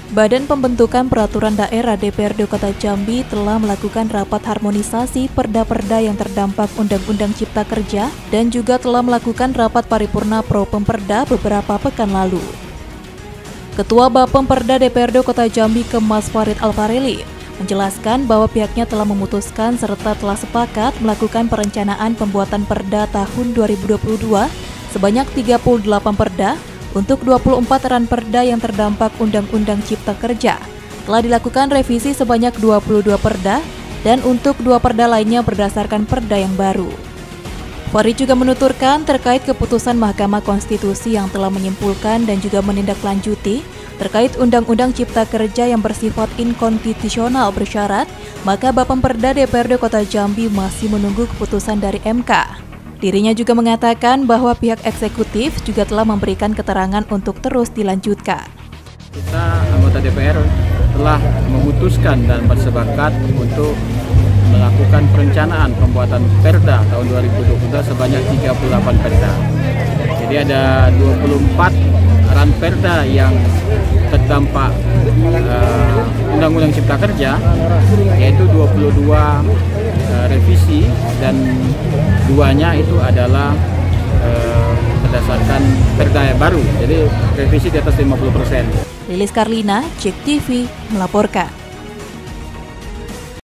Badan Pembentukan Peraturan Daerah DPRD Kota Jambi telah melakukan rapat harmonisasi perda-perda yang terdampak Undang-Undang Cipta Kerja dan juga telah melakukan rapat paripurna pro Pemperda beberapa pekan lalu. Ketua Bapemperda DPRD Kota Jambi Kemas Farid Alfareli menjelaskan bahwa pihaknya telah memutuskan serta telah sepakat melakukan perencanaan pembuatan perda tahun 2022 sebanyak 38 perda untuk 24 ranperda yang terdampak Undang-Undang Cipta Kerja. Telah dilakukan revisi sebanyak 22 perda dan untuk 2 perda lainnya berdasarkan perda yang baru. Farid juga menuturkan terkait keputusan Mahkamah Konstitusi yang telah menyimpulkan dan juga menindaklanjuti terkait Undang-Undang Cipta Kerja yang bersifat inkonstitusional bersyarat, maka Bapemperda DPRD Kota Jambi masih menunggu keputusan dari MK. Dirinya juga mengatakan bahwa pihak eksekutif juga telah memberikan keterangan untuk terus dilanjutkan. Kita anggota DPR telah memutuskan dan bersepakat untuk melakukan perencanaan pembuatan perda tahun 2022 sebanyak 38 perda. Jadi ada 24 ranperda yang terdampak Undang-Undang Cipta Kerja, yaitu 22 revisi dan 2-nya itu adalah berdasarkan perda yang baru, jadi revisi di atas 50%. Lilis Karlina, JEK TV melaporkan.